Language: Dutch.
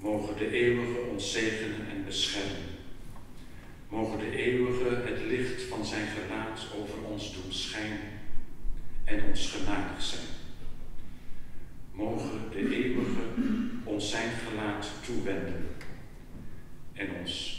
Mogen de eeuwige ons zegenen en beschermen. Mogen de eeuwige het licht van zijn gelaat over ons doen schijnen en ons genadig zijn. Mogen de eeuwige ons zijn gelaat toewenden en ons